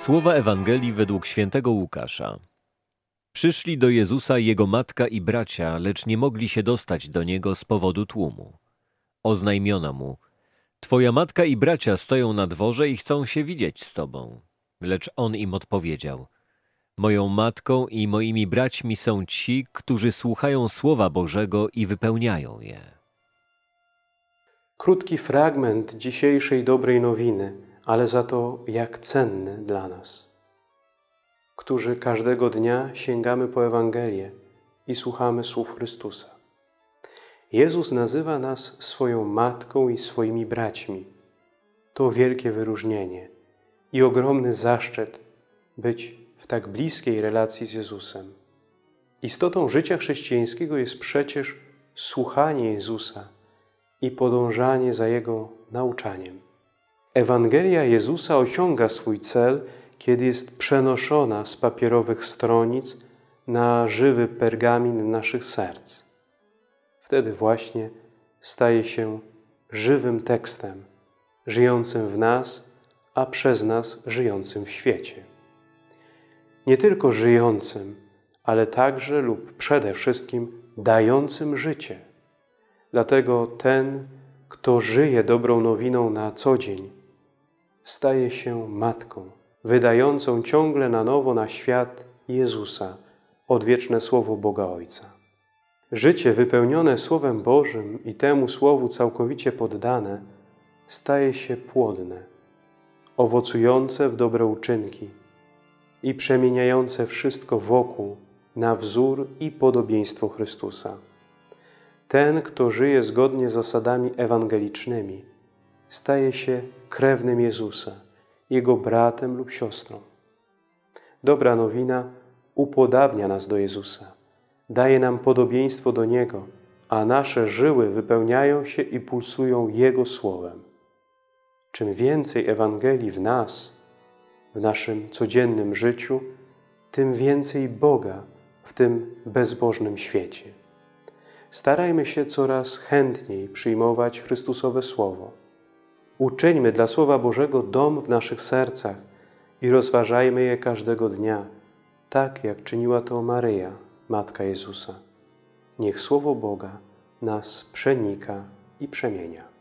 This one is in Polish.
Słowa Ewangelii według świętego Łukasza. Przyszli do Jezusa jego matka i bracia, lecz nie mogli się dostać do Niego z powodu tłumu. Oznajmiono mu: Twoja matka i bracia stoją na dworze i chcą się widzieć z Tobą. Lecz on im odpowiedział: Moją matką i moimi braćmi są ci, którzy słuchają Słowa Bożego i wypełniają je. Krótki fragment dzisiejszej dobrej nowiny, ale za to jak cenny dla nas, którzy każdego dnia sięgamy po Ewangelię i słuchamy słów Chrystusa. Jezus nazywa nas swoją matką i swoimi braćmi. To wielkie wyróżnienie i ogromny zaszczyt być w tak bliskiej relacji z Jezusem. Istotą życia chrześcijańskiego jest przecież słuchanie Jezusa i podążanie za Jego nauczaniem. Ewangelia Jezusa osiąga swój cel, kiedy jest przenoszona z papierowych stronic na żywy pergamin naszych serc. Wtedy właśnie staje się żywym tekstem, żyjącym w nas, a przez nas żyjącym w świecie. Nie tylko żyjącym, ale także lub przede wszystkim dającym życie. Dlatego ten, kto żyje dobrą nowiną na co dzień, staje się matką, wydającą ciągle na nowo na świat Jezusa, odwieczne Słowo Boga Ojca. Życie wypełnione Słowem Bożym i temu Słowu całkowicie poddane staje się płodne, owocujące w dobre uczynki i przemieniające wszystko wokół na wzór i podobieństwo Chrystusa. Ten, kto żyje zgodnie z zasadami ewangelicznymi, staje się krewnym Jezusa, Jego bratem lub siostrą. Dobra nowina upodabnia nas do Jezusa, daje nam podobieństwo do Niego, a nasze żyły wypełniają się i pulsują Jego Słowem. Czym więcej Ewangelii w nas, w naszym codziennym życiu, tym więcej Boga w tym bezbożnym świecie. Starajmy się coraz chętniej przyjmować Chrystusowe Słowo. Uczyńmy dla Słowa Bożego dom w naszych sercach i rozważajmy je każdego dnia, tak jak czyniła to Maryja, Matka Jezusa. Niech Słowo Boga nas przenika i przemienia.